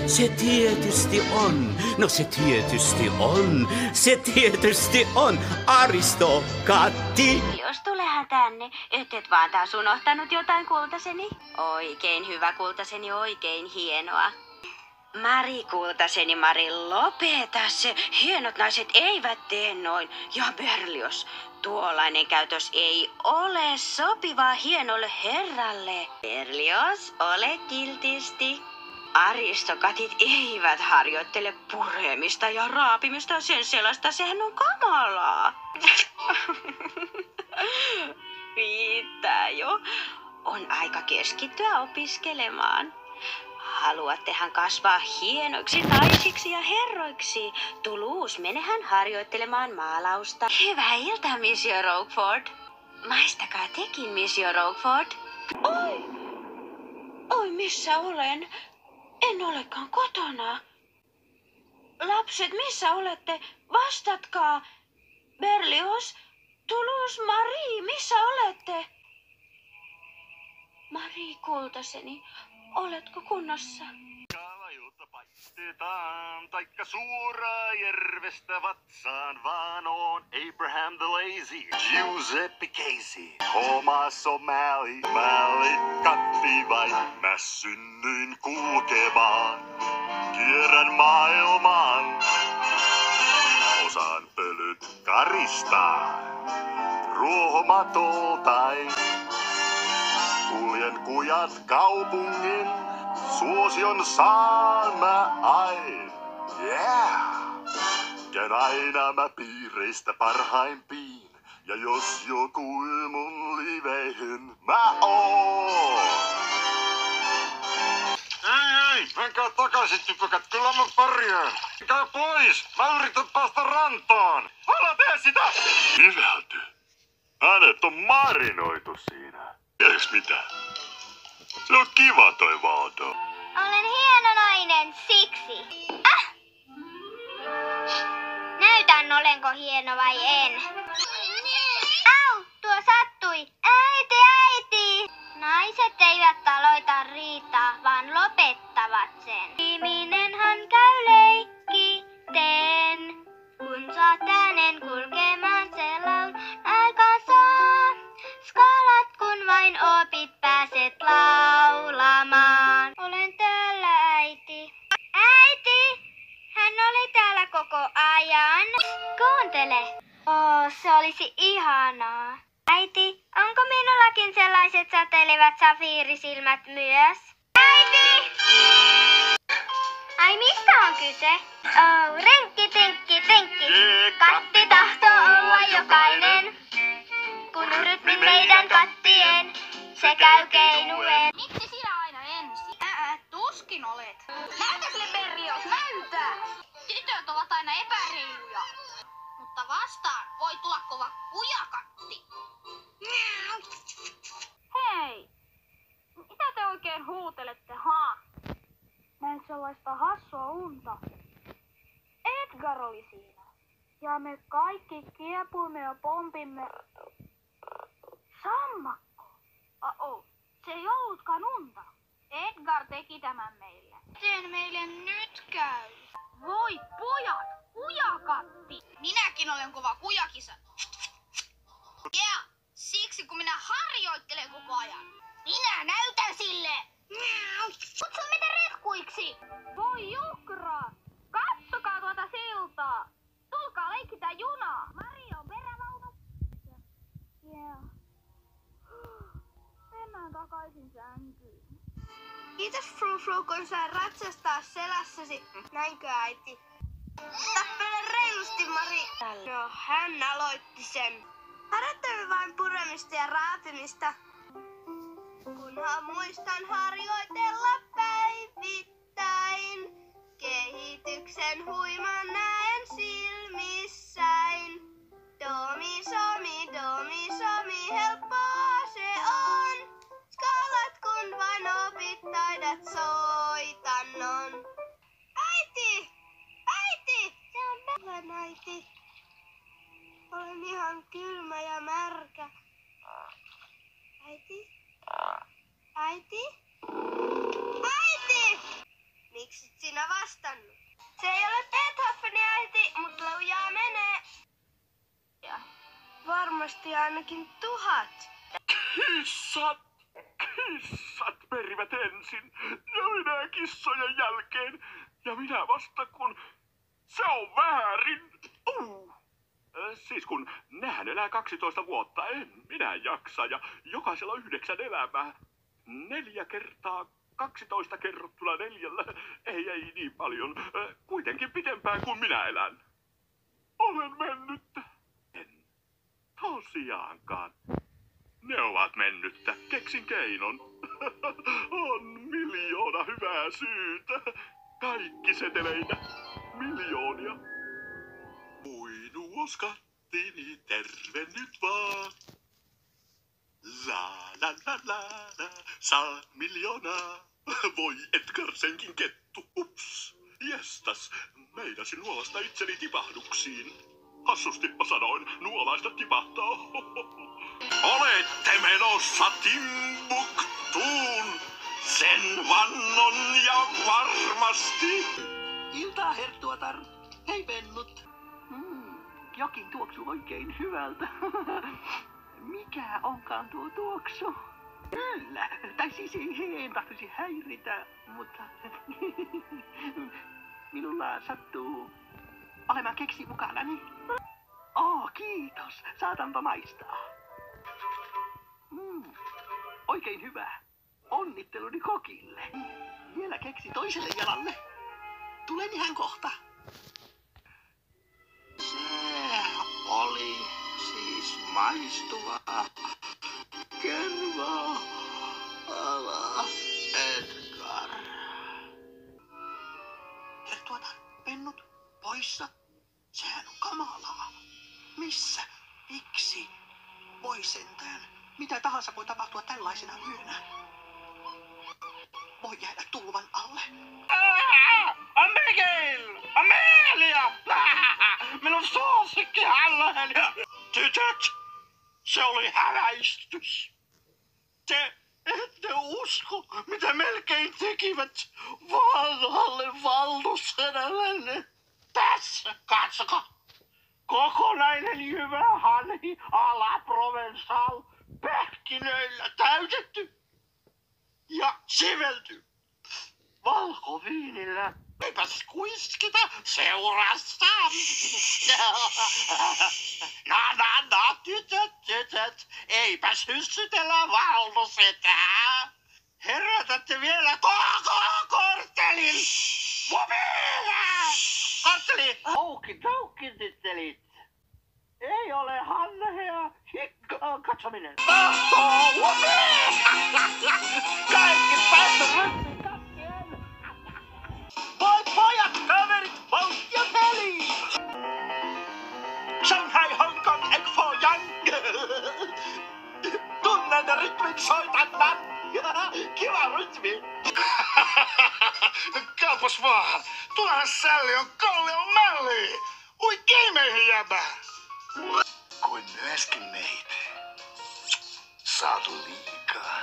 Se tietysti on. No se tietysti on. Se tietysti on. Aristokatti. Jos tulehan tänne, et vaan taas unohtanut jotain kultaseni. Oikein hyvä kultaseni, oikein hienoa. Mari kultaseni, Mari, lopeta se. Hienot naiset eivät tee noin. Ja Berlios, tuollainen käytös ei ole sopivaa hienolle herralle. Berlios, ole kiltisti. Aristokatit eivät harjoittele puremista ja raapimista sen sellaista, sehän on kamalaa. Riittää jo. On aika keskittyä opiskelemaan. Haluattehan kasvaa hienoiksi naisiksi ja herroiksi. Toulouse, menehän harjoittelemaan maalausta. Hyvää iltaa, Monsieur Roquefort. Maistakaa tekin, Monsieur Roquefort. Oi, missä olen? En olekaan kotona. Lapset, missä olette? Vastatkaa. Berlios, Toulouse, Marie, missä olette? Marie kultaseni, oletko kunnossa? Kalajuutta paistetaan, taikka suoraan järvestä vatsaan, vaan on Abraham the Lazy, Giuseppe Casey, Thomas O'Malley, katti vain, mä synnyin kulkemaan, kierrän maailman, osaan pölyt karistaa, ruohomatoltain, kuljen kujat kaupungin, suosion saan mä aina, yeah! Käyn aina mä piireistä parhaimpiin, ja jos joku mun liveihin mä oon. Ei, menkää takaisin typökät, kyllä mä pärjään. Menkää pois, mä yritän päästä rantaan. Älä tee sitä! Hyvälty. Hänet on marinoitu siinä. Tiedätkö mitä? Se on kiva toi Valdo. Olen hieno nainen, siksi. Näytän, olenko hieno vai en. Au, tuo sattui. Äiti! Naiset eivät aloita riitaa, vaan lopettavat sen. Viimeinenhän käy leikkiten, kun saat äänen kulkemaan selaun aikansa. Skalat, kun vain opit, pääset laulamaan. Olen täällä, äiti. Äiti! Hän oli täällä koko ajan. Kuuntele. Se olisi ihanaa. Äiti, onko minullakin sellaiset säteilevät safiirisilmät myös? Äiti! Ai mistä on kyse? Renkki, tenkki. Katti tahtoo olla jokainen. Kun rytmi meidän kattien, se käy keinuen. Miksi sinä aina ensin? Tuskin olet. Näytä sille Berlios, näytä! Tytöt ovat aina epäreiluja. Mutta vastaan voi tulla kova kujakatti. Hei! Mitä te oikein huutelette, Näin sellaista hassua unta. Edgar oli siinä. Ja me kaikki kiepuimme ja pompimme. Sammakko! Se ei ollutkaan unta. Edgar teki tämän meille. Miten meille nyt käy? Voi pojat! Kujakatti! Minäkin olen kova kujakisa. Yeah! Siksi kun minä harjoittelen koko ajan. Minä näytän sille! Kutsu meitä retkuiksi! Voi jukra! Katsokaa tuota siltaa! Tulkaa leikkitään junaa! Mario on perävaunu! Yeah. Mennään takaisin sänkyyn. Kiitos Frou, kun sain ratsastaa selässäsi. Näinkö äiti? Tappele reilusti, Mari. No, hän aloitti sen. Harjoittamme vain puremista ja raapimista. Kunhan muistan harjoitella päivittäin. Kehityksen huiman näen silmissäin. Domi, somi, helppoa se on. Skalat kun vain opit, taidat soitannon. Äiti! Se on päivän äiti. Olen ihan kylmä ja märkä. Äiti? Miksi sinä kysymyksiä ainakin 1000. Kissat! Kissat perivät ensin ja minä kissojen jälkeen. Ja minä vasta kun se on väärin. Siis kun nehän elää 12 vuotta, en minä jaksa ja jokaisella on 9 elämää. 4 kertaa 12 kerrottuna 4. Ei niin paljon. Kuitenkin pitempään kuin minä elän. Olen mennyttä. En tosiaankaan. Ne ovat mennyttä. Keksin keinon. On 1,000,000 hyvää syytä. Kaikki seteleinä. 1,000,000. Muinuoskattini, terve nyt vaan. La la la la la, saa 1,000,000. Voi Edgar senkin kettu. Ups. Jestas, meinasin nuolasta itseni tipahduksiin. Hassustippa sanoin, nuolaista tipahtaa. Olette menossa Timbuktuun, sen vannon ja varmasti. Iltaa, herttuatar. Hei, pennut. Jokin tuoksuu oikein hyvältä. Mikä onkaan tuo tuoksu? Kyllä. Tai siis en tahtoisi häiritä, mutta minulla sattuu olemaan keksi mukanani. Kiitos. Saatanpa maistaa. Oikein hyvä. Onnitteluni kokille. Vielä keksi toiselle jalalle. Tulen ihan kohta. Se oli siis maistuvaa. Kerro, ala, Edgar. Herttuatar, pennut, poissa. Sehän on kamalaa. Missä? Miksi? Voi sentään. Mitä tahansa voi tapahtua tällaisena yönä. Voi jäädä tulvan alle. Miguel! Amelia! Minun suosikki hänellä! Tytöt! Se oli häväistys. Te ette usko, mitä melkein tekivät vanhalle valtuusedällenne. Tässä, katsokaa. Kokonainen jyvä hanhi à la Provençal, pähkinöillä täytetty ja sivelty valkoviinillä. Eipäs kuiskita seurassa. No, tytöt, eipäs hyssytellä valtuusetää. Herätätte vielä koko korttelin. Kortteli! Oukki tittelit. Ei ole hanhea katsominen. Tahtoo! Kaikki päästä ryhmiin katkeen! Pojat, kaverit, vauhtia peliin! Shanghai, Hong Kong, Expo, Yang! Tunnen rytmin soitannan! Kiva rytmi! Kaupas vaan! Tuohan Sälli on Kallion mälli! Ui keimeihin jäbä! Kuin myöskin meitä. Saatu liikaa.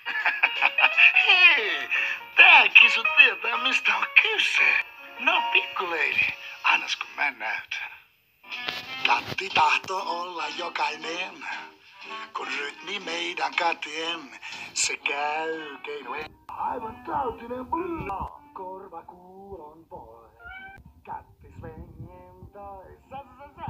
Hei! Tää kisu tietää mistä on kyse. No pikkuleidi, annas kun mä näytän. Katti tahtoo olla jokainen. Kun rytmi meidän käteen, se käy keinoen. Aivan tautinen blue. Korva kuulon pois. Katti svengen toissa.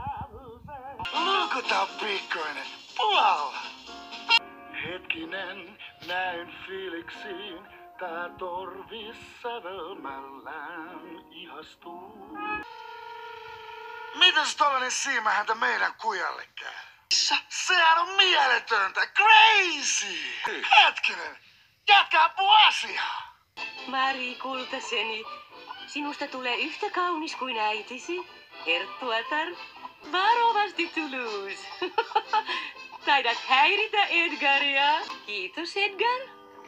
Lukuta pikkuinen. Puhalla. Hetkinen, näin fiiliksiin. Tää torvi sävelmällään ihastuu. Mitäs tollanen siimähäntä meidän kujalle käy? Sehän on mieletöntä, crazy! Hetkinen, jatkaapu asiaa! Mari kultaseni, sinusta tulee yhtä kaunis kuin äitisi, herttuatar. Varovasti Toulouse. Taidat häiritä Edgaria. Kiitos, Edgar.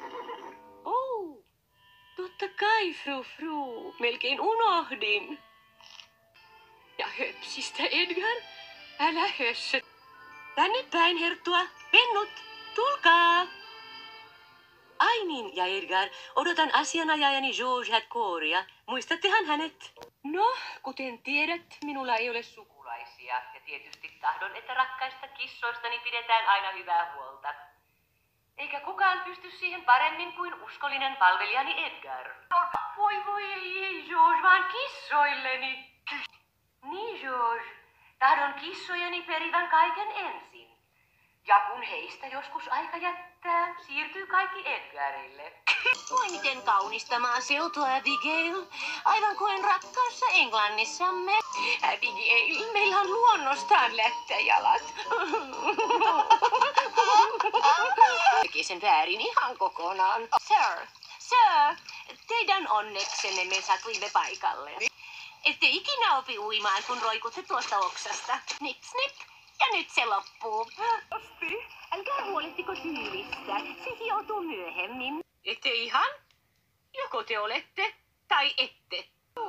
Totta kai, fru. Melkein unohdin. Ja höpsistä, Edgar. Älä hössö. Tänne päin, herttua. Pennut, tulkaa. Ai niin, ja Edgar, odotan asianajajani George Hadcouria. Muistattehan hänet? No, kuten tiedät, minulla ei ole sukulaisia. erilaisia. Ja tietysti tahdon, että rakkaista kissoistani pidetään aina hyvää huolta. Eikä kukaan pysty siihen paremmin kuin uskollinen palvelijani Edgar. Voi, ei George, vaan kissoilleni. Niin George, tahdon kissojeni perivän kaiken ensin. Ja kun heistä joskus aika jättää, siirtyy kaikki Edgarille. Voi miten kaunista maaseutua, Abigail. Aivan kuin rakkaassa Englannissamme. Abigail, meillä on luonnostaan lättäjalat. Teki sen väärin ihan kokonaan. Sir, teidän onneksenne me satuimme paikalle. Ette ikinä opi uimaan, kun roikutte tuosta oksasta. Snip, snip. Ja nyt se loppuu. Älkää huolehtiko tyylistä. Se hioutuu myöhemmin. Ette ihan? Joko te olette tai ette.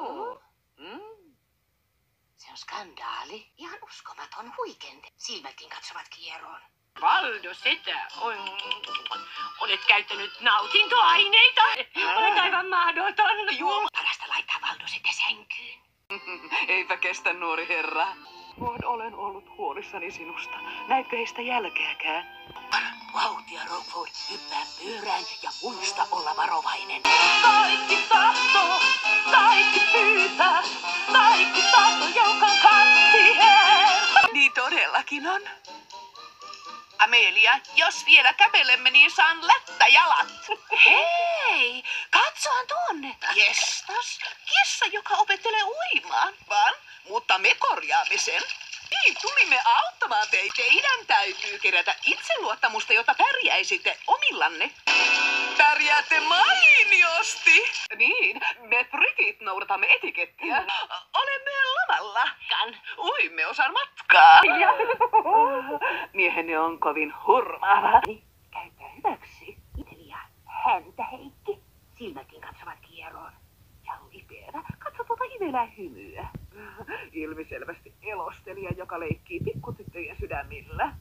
Se on skandaali. Ihan uskomaton huikente. Silmätkin katsovat kieroon. Valdo, setä. Olet käyttänyt nautintoaineita. Olet aivan mahdoton. Joo. Parasta laittaa Valdo setä sänkyyn. Eipä kestä, nuori herra. Olen ollut huolissani sinusta. Näetkö heistä jälkeäkään? Vauhtia, Rockford. Hyppää pyörään ja muista olla varovainen. Kaikki tahtoo, kaikki pyytää, kaikki tahtoo, joka siihen. Niin todellakin on. Amelia, jos vielä kävelemme, niin saan lättäjalat. Hei, katsohan tuonne. Jestas, kissa, joka opettelee uimaan. Mutta me korjaamme sen. Niin, tulimme auttamaan teitä. Teidän täytyy kerätä itseluottamusta, jotta pärjäisitte omillanne. Pärjäätte mainiosti. Niin, me britit noudatamme etikettiä. Olemme lomalla. Uimme osan matkaa. Miehenne on kovin hurmaava. Käytä hyväksi. Itelia, häntä Heikki. Silmätkin katsovat kieroon. Ja lipeänä katso tuota hivelää hymyä. Ilmiselvästi elostelija, joka leikkii pikkutyttöjen sydämillä.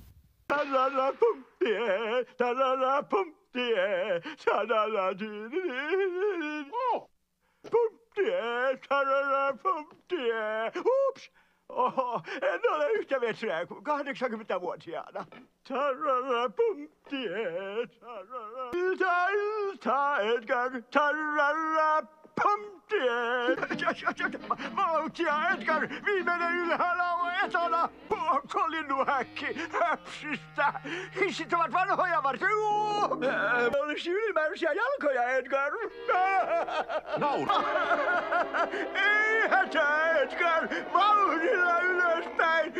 Ups! Oho, en ole yhtä vetsää kuin 80-vuotiaana. Ilta, Edgar, vauhtia, Edgar, viimeinen ylhäällä on etana. Onko linnuhäkki höpsistä? Hissit ovat vanhoja varten. Olisi ylimääräisiä jalkoja, Edgar. Naura. Ei hätää, Edgar. Vauhdilla ylöspäin.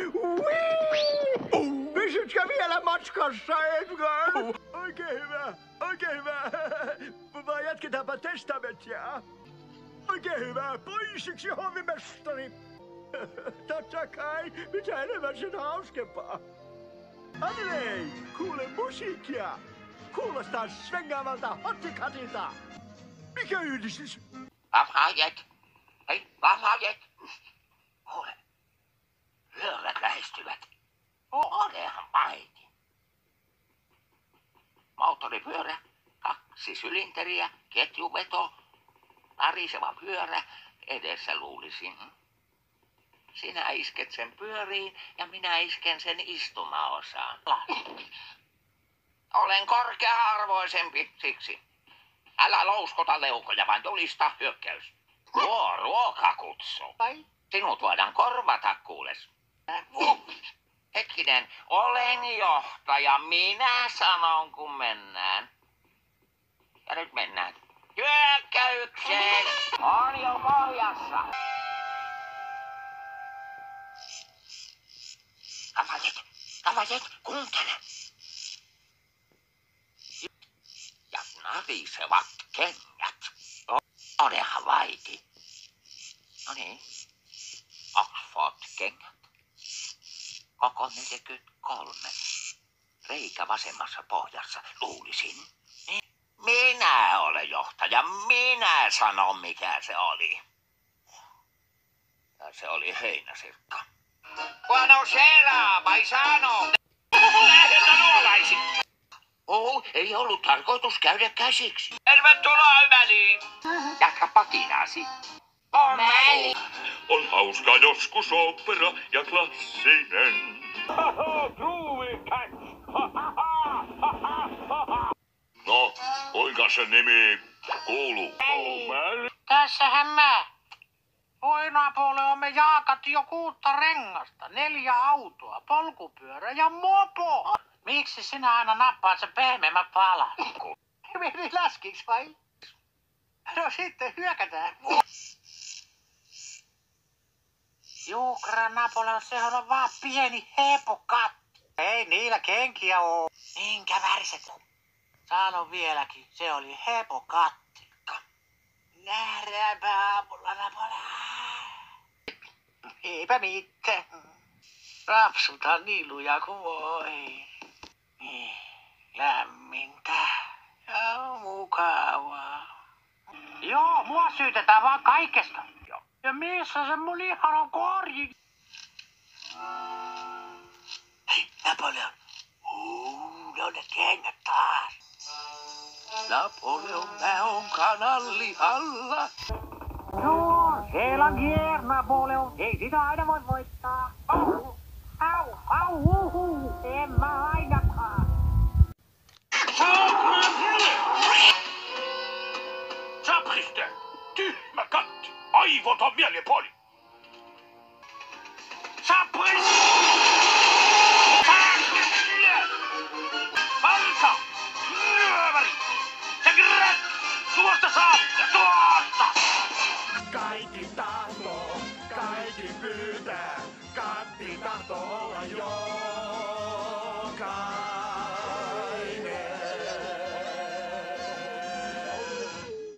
Pysytkö vielä matkassa, Edgar? Oikein hyvä, oikein hyvä. Vai jatketaanpa testamenttia? Oikein hyvä, poisiksi hovimestari. Totta kai, mitä enemmän sen hauskempaa. Adelaide, kuule musiikkia. Kuulostaa svengaavalta hottikatilta. Mikä yhdistys? Lafayette! Hei, Lafayette! Kuule, pyörät lähestyvät. Olehan paiti. Moottoripyörä, 2 sylinteriä, ketjuveto, nariseva pyörä, edessä luulisin. Sinä isket sen pyöriin ja minä isken sen istumaosaan. Olen korkea-arvoisempi siksi. Älä louskota leukoja, vaan tulista hyökkäys. Tuo ruokakutsu. Sinut voidaan korvata, kuules. Hetkinen, olen johtaja. Minä sanon, kun mennään. Ja nyt mennään. Hyökkäykseen! On jo pohjassa. Lafayette, kuuntele. Ja narisevat kengät. Olehan vaiti. No niin. Oxford-kengät. Koko 43. Reikä vasemmassa pohjassa, luulisin. Minä olen johtaja. Minä sanon, mikä se oli. Ja se oli heinäsirkka. Buonasera, paisano! Lähdetä nuolaisi! Ei ollut tarkoitus käydä käsiksi. Tervetuloa Ymäliin! Jatka pakinaasi. On hauska joskus opera ja klassinen. No, kuinka se nimi kuuluu? Tässähän mä. Oi Napoleon, me jaakat jo 6 rengasta, 4 autoa, polkupyörä ja mopo. Miksi sinä aina nappaat sen pehmeämmät palan? Meni läskiks vai? No sitten hyökätään. Jukra Napoleon, sehän on vaan pieni hepokatti. Ei niillä kenkiä oo. Minkä väriset on? Sano vieläkin, se oli hepokatti. Nähdäänpä aamulla Napoleon. Eipä mitään. Rapsuta niin luja kuin voi. Lämmintä ja mukavaa. Joo, mua syytetään vaan kaikesta. Ja missä se mun ihana korji? Hei, Napoleon. Ne on ne kengät taas. Napoleon, mä oon kananlihalla. Joo, siellä on kier, Napoleon. Ei sitä aina voi voittaa. Au, en mä ainakaan. Sapriste! Tyhmä katti! Aivoton mielipuoli! Sapriste! Varsa! Nyöväri! Se grät! Tuosta saa! Tuosta!